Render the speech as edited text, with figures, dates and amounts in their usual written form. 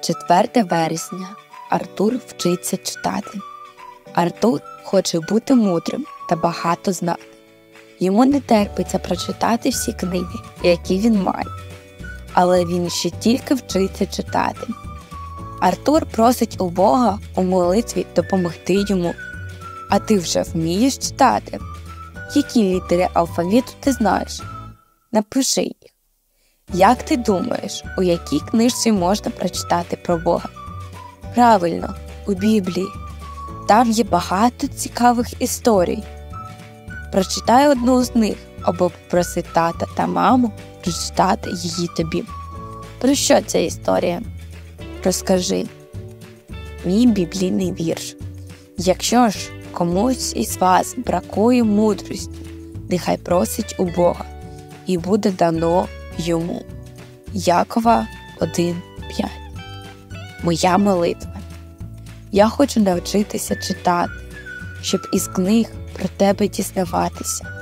4 вересня. Артур вчиться читати. Артур хоче бути мудрим та багато знати. Йому не терпиться прочитати всі книги, які він має. Але він ще тільки вчиться читати. Артур просить у Бога у молитві допомогти йому. А ти вже вмієш читати? Які літери алфавіту ти знаєш? Напиши їх. Як ти думаєш, у якій книжці можна прочитати про Бога? Правильно, у Біблії. Там є багато цікавих історій. Прочитай одну з них, або попроси тата та маму прочитати її тобі. Про що ця історія? Розкажи. Мій біблійний вірш. Якщо ж комусь із вас бракує мудрості, нехай просить у Бога, і буде дано йому. Якова 1:5. Моя молитва. Я хочу навчитися читати, щоб із книг про тебе дізнаватися,